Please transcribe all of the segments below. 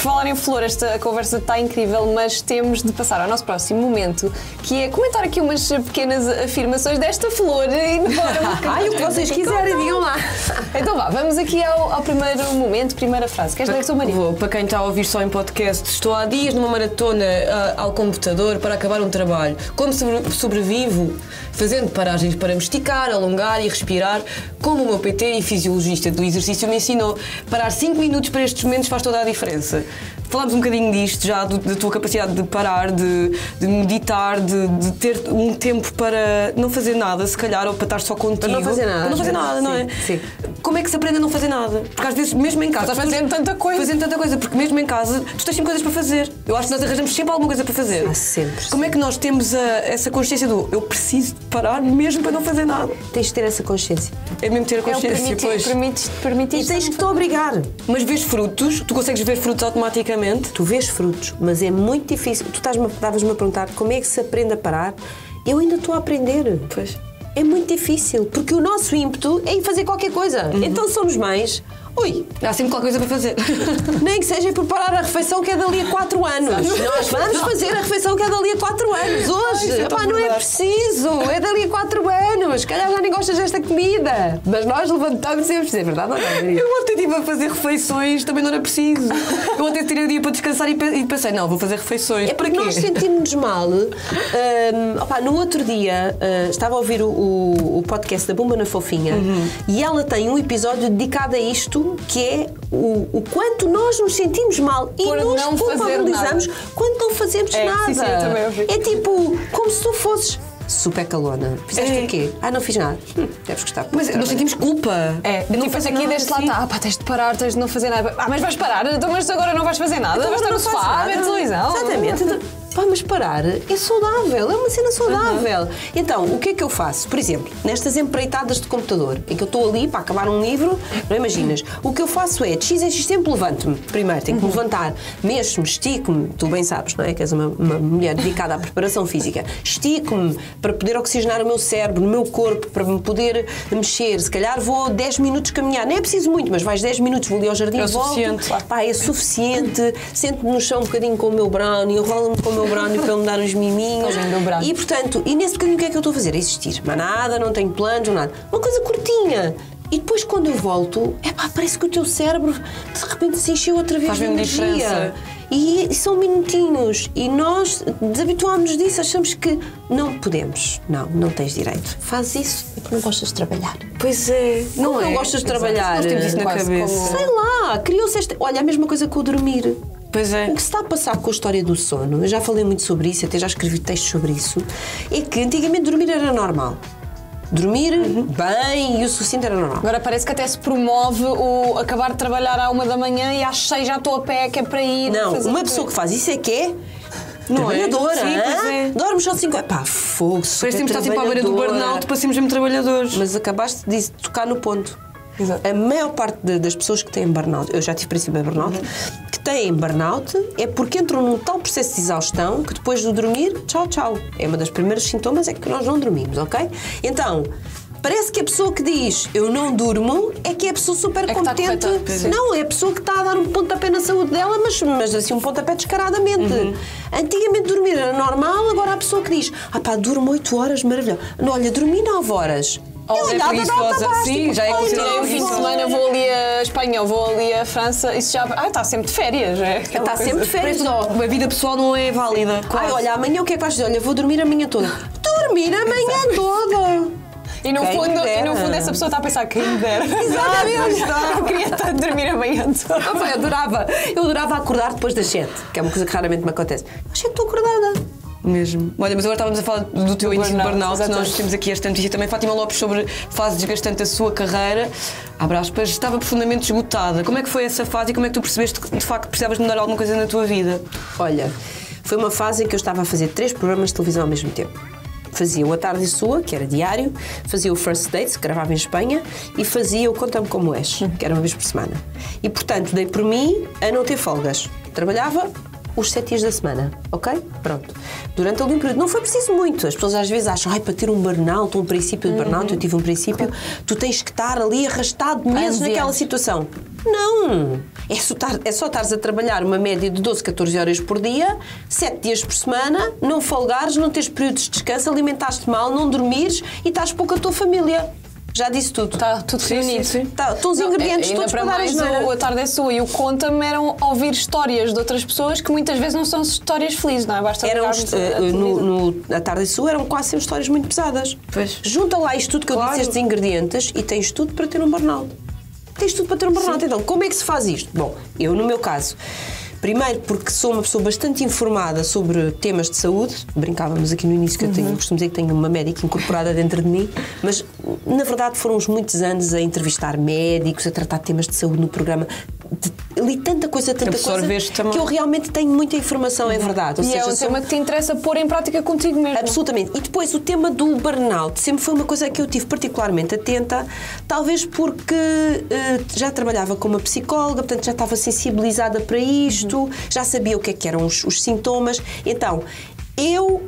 falar em flor, esta conversa está incrível, mas temos de passar ao nosso próximo momento, que é comentar aqui umas pequenas afirmações desta flor. Ai, o que vocês quiserem, digam lá. Então vá, vamos aqui ao primeiro momento, primeira frase. Queres ler a tua, Maria? Vou, para quem está a ouvir só em podcast, estou há dias numa maratona ao computador para acabar um trabalho. Como sobrevivo? Fazendo paragens para me esticar, alongar e respirar, como o meu PT e fisiologista do exercício me ensinou. Parar 5 minutos para estes momentos faz toda a diferença. Falámos um bocadinho disto já, da tua capacidade de parar, de meditar, de ter um tempo para não fazer nada, se calhar, ou para estar só contigo. Para não fazer nada. Para não fazer nada, não é? Sim. Como é que se aprende a não fazer nada? Porque às vezes, mesmo em casa... Estás fazendo tanta coisa. Fazendo tanta coisa, porque mesmo em casa, tu tens sempre coisas para fazer. Eu acho que nós arranjamos sempre alguma coisa para fazer. Há sempre. Como é que nós temos essa consciência do eu preciso de parar mesmo para não fazer nada? Tens de ter essa consciência. É mesmo ter a consciência, pois. Permitir E tens que te obrigar. Mas vês frutos, tu consegues ver frutos automaticamente. Tu vês frutos, mas é muito difícil. Tu estavas-me a perguntar como é que se aprende a parar. Eu ainda estou a aprender. Pois. É muito difícil, porque o nosso ímpeto é ir fazer qualquer coisa. Então somos mães. Ui, Há sempre qualquer coisa para fazer. nem que seja preparar a refeição que é dali a 4 anos. Nós vamos fazer a refeição que é dali a 4 anos hoje. Epá, não é preciso, é dali a 4 anos. Se calhar já nem gostas desta comida. Mas nós levantamos e vamos dizer, verdade ou não, Maria? Eu ontem estive a fazer refeições, também não era preciso. Eu ontem tirei o dia para descansar e pensei, não, vou fazer refeições. É para porque quê? nós sentimos-nos mal. No outro dia estava a ouvir o podcast da Bumba na Fofinha e ela tem um episódio dedicado a isto, que é o quanto nós nos sentimos mal e Por nos não fazer culpabilizamos nada. quando não fazemos nada. Sim, eu também ouvi. É tipo, como se tu fosses super calona. Fizeste o quê? Não fiz nada. Deves gostar. Mas nós sentimos culpa. É, não tipo, fazer aqui nada, deste lado sim. está, tens de parar, tens de não fazer nada. Mas vais parar? Então, mas agora não vais fazer nada? Então, Vais estar no não faço sofá, a nada. ver televisão? Exatamente. Então, mas parar é saudável, é uma cena saudável. Então, o que é que eu faço? Por exemplo, nestas empreitadas de computador, em que eu estou ali para acabar um livro, não imaginas? O que eu faço é, de X em X tempo, levanto-me. Primeiro, tenho que me levantar, mexo-me, estico-me, tu bem sabes, não é? Que és uma mulher dedicada à preparação física. Estico-me para poder oxigenar o meu cérebro, no meu corpo, para me poder mexer. Se calhar vou 10 minutos caminhar. Não é preciso muito, mas vais 10 minutos, vou ali ao jardim e volto. Suficiente. Pá, é suficiente. Sento-me no chão um bocadinho com o meu brownie, enrolo-me com o meu brownie para ele me dar uns miminhos. E portanto, nesse bocadinho o que é que eu estou a fazer? É existir. Mas nada, não tenho planos, nada. Uma coisa curtinha. E depois quando eu volto, parece que o teu cérebro de repente se encheu outra vez Faz de mesmo energia. diferença. E são minutinhos. E nós desabituámos-nos disso, achamos que não podemos. Não tens direito. Faz isso porque não gostas de trabalhar. Pois é. Não gostas de trabalhar. Nós temos isso na Quase cabeça. Sei lá, criou-se esta... Olha, a mesma coisa com o dormir. Pois é. O que se está a passar com a história do sono, eu já falei muito sobre isso, até já escrevi textos sobre isso, é que antigamente dormir era normal. Dormir bem e o suficiente era normal. Agora parece que até se promove o acabar de trabalhar à 1 da manhã e às 6 já estou a pé, que é para ir. Não, fazer uma tudo. pessoa que faz isso é que é Não é? trabalhadora. Sim, pois é. Dormes só 5 horas. Pá, fogo, super Parece que temos de estar sempre à beira do burnout para sermos mesmo trabalhadores. Mas acabaste de tocar no ponto. Exato. A maior parte das pessoas que têm burnout, eu já tive princípio de burnout, que têm burnout é porque entram num tal processo de exaustão que depois do dormir, tchau. É uma das primeiros sintomas é que nós não dormimos, ok? Então, parece que a pessoa que diz eu não durmo é que é a pessoa super que está competente. correta. Não, é a pessoa que está a dar um pontapé na saúde dela, mas assim um pontapé descaradamente. Antigamente dormir era normal, agora há a pessoa que diz durmo 8 horas, maravilhoso. Não, olha, dormi 9 horas. É preguiçosa. Sim, já é considerado O fim de semana vou ali a Espanha, vou ali a França, isso já. Está sempre de férias, é? Está sempre de férias. A vida pessoal não é válida. Olha, amanhã o que é que vais dizer? Olha, vou dormir a manhã toda. Dormir a manhã toda! E no fundo essa pessoa está a pensar quem me dera. Exatamente. Eu queria estar a dormir a manhã toda. Eu adorava acordar depois das 7, que é uma coisa que raramente me acontece. Às 7 estou acordada. Mesmo. Olha, mas agora estávamos a falar do teu início de burnout. exatamente. Nós temos aqui esta notícia também. Fátima Lopes sobre fase desgastante da sua carreira. Abre aspas, estava profundamente esgotada. Como é que foi essa fase e como é que tu percebeste que de facto precisavas mudar alguma coisa na tua vida? Olha, foi uma fase em que eu estava a fazer 3 programas de televisão ao mesmo tempo. Fazia o A Tarde Sua, que era diário, fazia o First Dates, que gravava em Espanha, e fazia o Conta-me Como És, que era uma vez por semana. E, portanto, dei por mim a não ter folgas. Trabalhava os 7 dias da semana, ok? Pronto. Durante ali um período, não foi preciso muito. As pessoas às vezes acham, para ter um burnout, um princípio de burnout, eu tive um princípio, tu tens que estar ali arrastado meses naquela situação. Não! É só estares a trabalhar uma média de 12, 14 horas por dia, 7 dias por semana, não folgares, não teres períodos de descanso, alimentaste mal, não dormires e estás pouco a tua família. Já disse tudo. Está tudo reunido. Estão os ingredientes todos para dar a geneira. O A Tarde é Sua e o Conta-me eram ouvir histórias de outras pessoas que muitas vezes não são histórias felizes, não é? Basta A Tarde é Sua eram quase sempre histórias muito pesadas. Pois. Junta lá isto tudo que eu disse, estes ingredientes, e tens tudo para ter um burnout. Tens tudo para ter um burnout. Então, como é que se faz isto? Bom, eu no meu caso, primeiro porque sou uma pessoa bastante informada sobre temas de saúde, brincávamos aqui no início que eu costumo dizer que tenho uma médica incorporada dentro de mim, mas na verdade foram uns muitos anos a entrevistar médicos, a tratar temas de saúde no programa. Li tanta coisa, que eu realmente tenho muita informação, é verdade. Ou seja, é um tema que te interessa pôr em prática contigo mesmo. Absolutamente. E depois o tema do burnout sempre foi uma coisa que eu tive particularmente atenta, talvez porque já trabalhava com uma psicóloga, portanto já estava sensibilizada para isto, já sabia o que eram os sintomas. Então, eu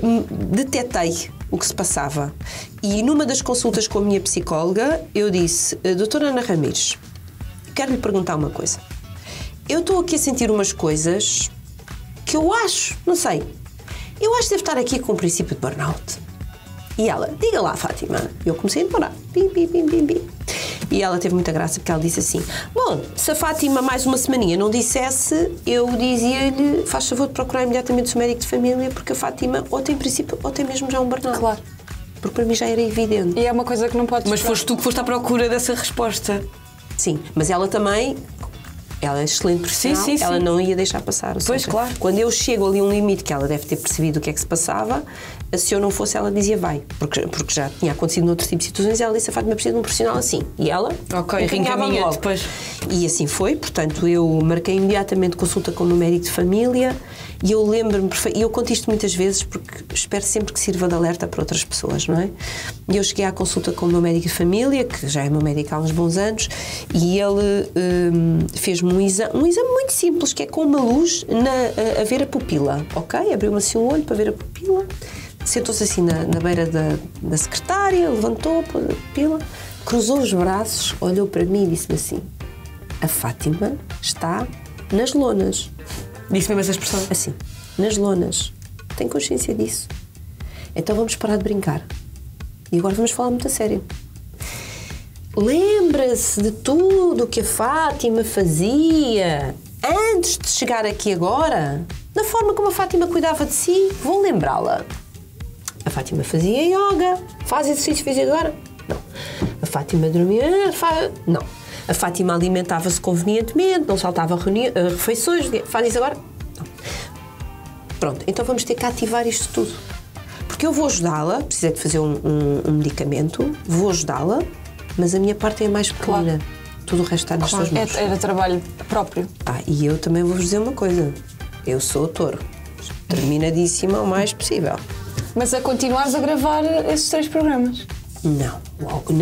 detetei o que se passava. E numa das consultas com a minha psicóloga, eu disse: doutora Ana Ramires, quero lhe perguntar uma coisa. Eu estou aqui a sentir umas coisas que eu acho, não sei, eu acho que devo estar aqui com um princípio de burnout. E ela: diga lá, Fátima. Eu comecei a demorar. Bim. E ela teve muita graça porque ela disse assim: bom, se a Fátima mais uma semaninha não dissesse, eu dizia-lhe, faz favor de procurar imediatamente o seu médico de família, porque a Fátima ou tem princípio ou tem mesmo já um burnout. Claro. Porque para mim já era evidente. E é uma coisa que não podes... Mas foste tu que foste à procura dessa resposta. Sim, mas ela também... Ela é excelente profissional, sim. Ela não ia deixar passar. Pois, claro. Quando eu chego ali a um limite que ela deve ter percebido o que é que se passava, se eu não fosse, ela dizia vai. Porque já tinha acontecido noutro tipo de situações, ela disse: a Fátima precisa de um profissional assim. E ela encaminha logo. Depois. E assim foi, portanto, eu marquei imediatamente consulta com o meu médico de família e eu lembro-me, e eu conto isto muitas vezes porque espero sempre que sirva de alerta para outras pessoas, não é? E eu cheguei à consulta com o meu médico de família, que já é meu médico há uns bons anos, e ele fez-me um exame muito simples, que é com uma luz a ver a pupila, ok? Abriu-me assim o olho para ver a pupila, sentou-se assim na beira da secretária, levantou a pupila, cruzou os braços, olhou para mim e disse-me assim: a Fátima está nas lonas. Disse mesmo essa expressão? Assim, nas lonas. Tem consciência disso? Então vamos parar de brincar. E agora vamos falar muito a sério. Lembra-se de tudo o que a Fátima fazia antes de chegar aqui agora? Da forma como a Fátima cuidava de si? Vou lembrá-la. A Fátima fazia yoga. Faz exercício físico agora? Não. A Fátima dormia? Não. A Fátima alimentava-se convenientemente, não saltava refeições. Faz isso agora? Não. Pronto, então vamos ter que ativar isto tudo. Porque eu vou ajudá-la, precisa de fazer um medicamento, vou ajudá-la, mas a minha parte é a mais pequena. Claro. Tudo o resto está nas suas mãos. Era trabalho próprio. E eu também vou-vos dizer uma coisa. Eu sou touro. Terminadíssima o mais possível. Mas a continuares a gravar esses 3 programas? Não. Logo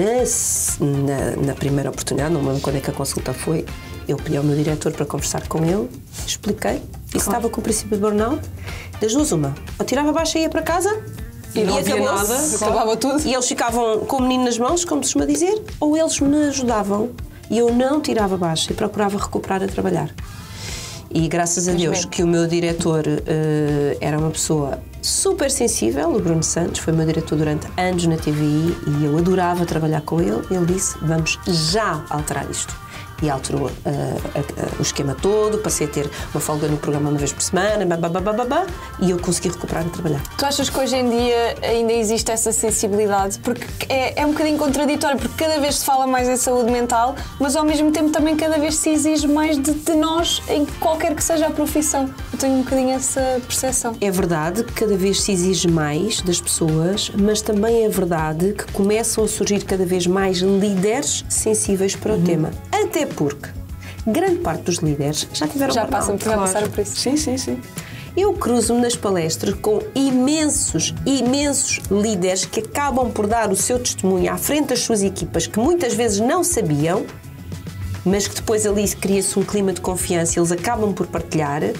na primeira oportunidade, não me lembro quando é que a consulta foi, eu pedi ao meu diretor para conversar com ele, expliquei, e estava com o princípio de burnout. Das duas, uma. Ou tirava a baixa e ia para casa, e não havia nada, acabava tudo. E eles ficavam com o menino nas mãos, como se costuma dizer, ou eles me ajudavam e eu não tirava a baixa e procurava recuperar a trabalhar. E graças a Deus que o meu diretor era uma pessoa super sensível, o Bruno Santos, foi meu diretor durante anos na TVI e eu adorava trabalhar com ele. Ele disse: vamos já alterar isto. E alterou o esquema todo, passei a ter uma folga no programa uma vez por semana, e eu consegui recuperar e trabalhar. Tu achas que hoje em dia ainda existe essa sensibilidade? Porque é um bocadinho contraditório, porque cada vez se fala mais em saúde mental, mas ao mesmo tempo também cada vez se exige mais de nós em qualquer que seja a profissão. Eu tenho um bocadinho essa percepção. É verdade que cada vez se exige mais das pessoas, mas também é verdade que começam a surgir cada vez mais líderes sensíveis para o tema. Até porque grande parte dos líderes já tiveram passaram por isso. Sim. Eu cruzo-me nas palestras com imensos líderes que acabam por dar o seu testemunho à frente das suas equipas, que muitas vezes não sabiam, mas que depois ali cria-se um clima de confiança e eles acabam por partilhar,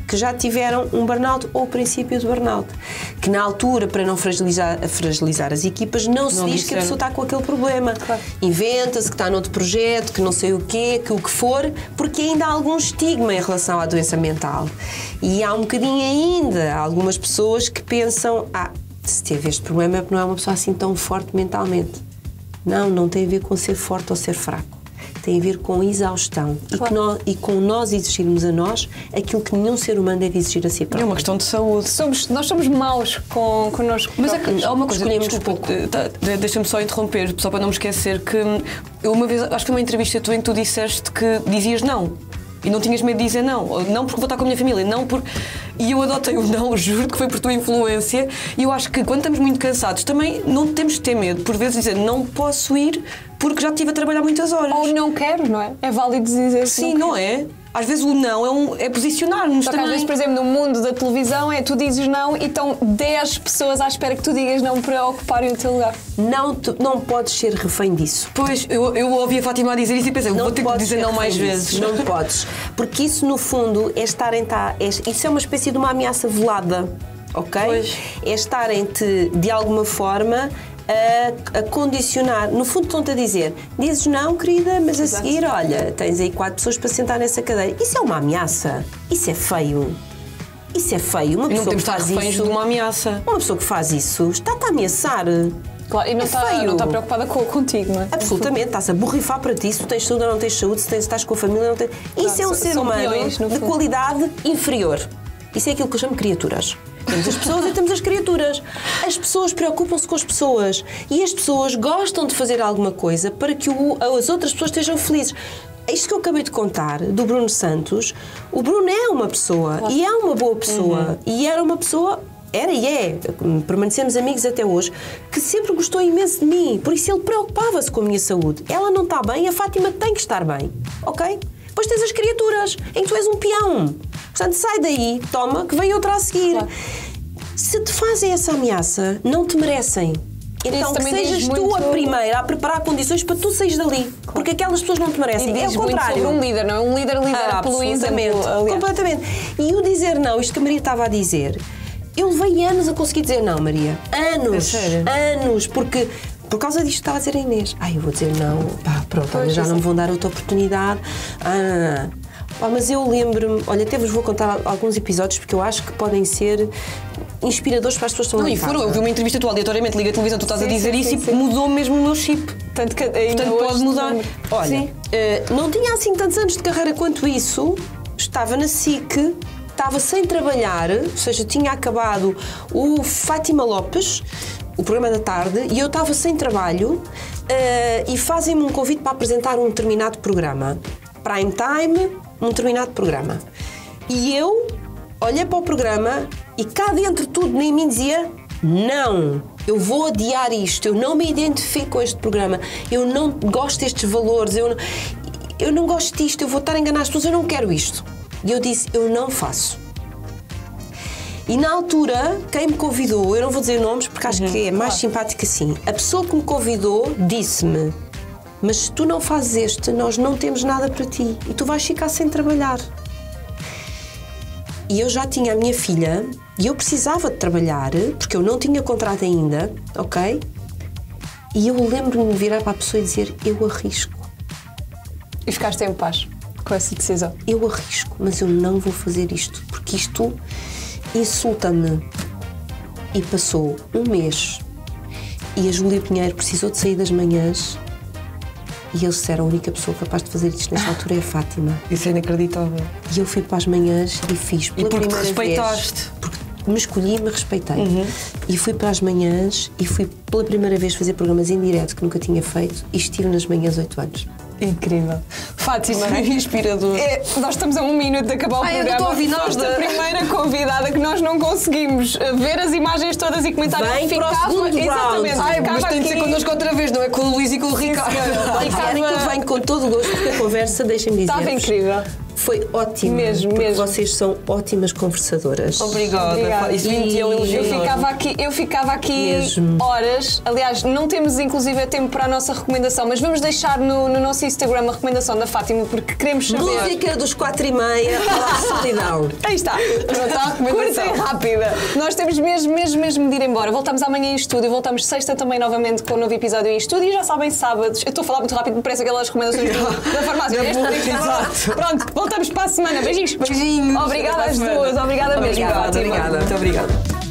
que já tiveram um burnout ou o princípio do burnout. Que na altura, para não fragilizar as equipas, não se diz que a pessoa está com aquele problema. Claro. Inventa-se que está noutro projeto, que não sei o quê, que o que for, porque ainda há algum estigma em relação à doença mental. E há um bocadinho ainda algumas pessoas que pensam, se teve este problema é porque não é uma pessoa assim tão forte mentalmente. Não tem a ver com ser forte ou ser fraco. Tem a ver com exaustão. Claro. E com nós exigirmos a nós aquilo que nenhum ser humano deve exigir a si próprio. É uma questão de saúde. Nós somos maus connosco. Mas há uma coisa, desculpa, deixa-me só interromper, só para não me esquecer, que eu uma vez, acho que foi uma entrevista tua em que tu disseste que dizias não. E não tinhas medo de dizer não. Não porque vou estar com a minha família, não porque... E eu adotei o não, juro que foi por tua influência. E eu acho que quando estamos muito cansados, também não temos de ter medo. Por vezes dizer, não posso ir porque já estive a trabalhar muitas horas. Ou não quero, não é? É válido dizer sim, não é? Às vezes o não é posicionar-nos também. Às vezes, por exemplo, no mundo da televisão, tu dizes não e estão 10 pessoas à espera que tu digas não para ocuparem o teu lugar. Não podes ser refém disso. Pois, eu ouvi a Fátima a dizer isso e pensei, vou ter que dizer não mais vezes. Não podes. Porque isso, no fundo, isso é uma espécie de uma ameaça velada, ok? Pois. É estarem-te, de alguma forma... A condicionar, no fundo estão-te a dizer, dizes não, querida, mas a seguir, olha, tens aí 4 pessoas para sentar nessa cadeira. Isso é uma ameaça, isso é feio. Isso é feio. Uma pessoa que faz isso, de uma ameaça. Uma pessoa que faz isso está-te a ameaçar. Claro, e não está preocupada contigo, não é? Absolutamente, estás a borrifar para ti, se tu tens saúde ou não tens saúde, se estás com a família ou não tens... Isso é um ser humano de qualidade inferior. Isso é aquilo que eu chamo de criaturas. Temos as pessoas e temos as criaturas. As pessoas preocupam-se com as pessoas e as pessoas gostam de fazer alguma coisa para que as outras pessoas estejam felizes. Isto que eu acabei de contar do Bruno Santos, o Bruno é uma pessoa e é uma boa pessoa e era uma pessoa... Era e é, permanecemos amigos até hoje, que sempre gostou imenso de mim, por isso ele preocupava-se com a minha saúde. Ela não está bem, a Fátima tem que estar bem, ok? Depois tens as criaturas, em que tu és um peão. Portanto, sai daí, toma, que vem outra a seguir. Claro. Se te fazem essa ameaça, não te merecem. Então que sejas tu a primeira a preparar condições para tu saís dali. Claro. Porque aquelas pessoas não te merecem. E é o contrário. Sobre um líder, não é? Um líder pelo exemplo. Completamente. E o dizer não, isto que a Maria estava a dizer, eu levei anos a conseguir dizer não, Maria. Anos. É sério? Anos. Porque... Por causa disto estava a dizer a Inês. Eu vou dizer não. Pronto, já não me vão dar outra oportunidade. Mas eu lembro-me... Olha, até vos vou contar alguns episódios porque eu acho que podem ser inspiradores para as pessoas que estão lá em casa. Eu vi uma entrevista tua, aleatoriamente liga a televisão, tu estás a dizer isso e mudou mesmo o meu chip. Portanto pode mudar. Olha, não tinha assim tantos anos de carreira quanto isso. Estava na SIC... Estava sem trabalhar, ou seja, tinha acabado o Fátima Lopes, o programa da tarde, e eu estava sem trabalho e fazem-me um convite para apresentar um determinado programa. Prime time, um determinado programa. E eu olhei para o programa e cá dentro tudo em mim dizia não, eu vou adiar isto, eu não me identifico com este programa, eu não gosto destes valores, eu não gosto disto, eu vou estar a enganar as pessoas, eu não quero isto. E eu disse, eu não faço. E na altura, quem me convidou, eu não vou dizer nomes porque acho que é mais simpático assim. A pessoa que me convidou disse-me, mas se tu não fazes este, nós não temos nada para ti e tu vais ficar sem trabalhar. E eu já tinha a minha filha e eu precisava de trabalhar porque eu não tinha contrato ainda, ok? E eu lembro-me de virar para a pessoa e dizer, eu arrisco. E ficaste em paz com essa decisão? Eu arrisco, mas eu não vou fazer isto, porque isto insulta-me. E passou um mês e a Júlia Pinheiro precisou de sair das manhãs e eles disseram, a única pessoa capaz de fazer isto nesta altura é a Fátima. Isso é inacreditável. E eu fui para as manhãs e fiz pela primeira vez. E porque te respeitaste. Porque me escolhi e me respeitei. E fui para as manhãs e fui pela primeira vez fazer programas em direto que nunca tinha feito e estive nas manhãs 8 anos. Incrível. Fátima, é inspirador. Nós estamos a 1 minuto de acabar o programa. Eu estou a ouvir foste a primeira convidada que nós não conseguimos ver as imagens todas e comentar. Vem para o segundo round. Mas tem de ser connosco outra vez, não é com o Luís e com o Ricardo. E que vem com todo o gosto, porque a conversa, deixem-me dizer. Estava incrível. Foi ótimo. Mesmo, porque mesmo. vocês são ótimas conversadoras. Obrigada. Isso é um elogio. Eu ficava aqui Mesmo. horas. Aliás, não temos inclusive tempo para a nossa recomendação, mas vamos deixar no nosso Instagram a recomendação da Fátima, porque queremos saber. Música dos 4:30, Palácio de Solidão. Aí está. Curta e rápida. Nós temos mesmo de ir embora. Voltamos amanhã em estúdio, voltamos sexta também novamente com um novo episódio em estúdio e já sabem, sábados. Eu estou a falar muito rápido, parece aquelas recomendações da farmácia. Pronto, voltamos para a semana. Beijinhos. Beijinhos. Obrigada às duas. Obrigada mesmo. Obrigada. Muito obrigada.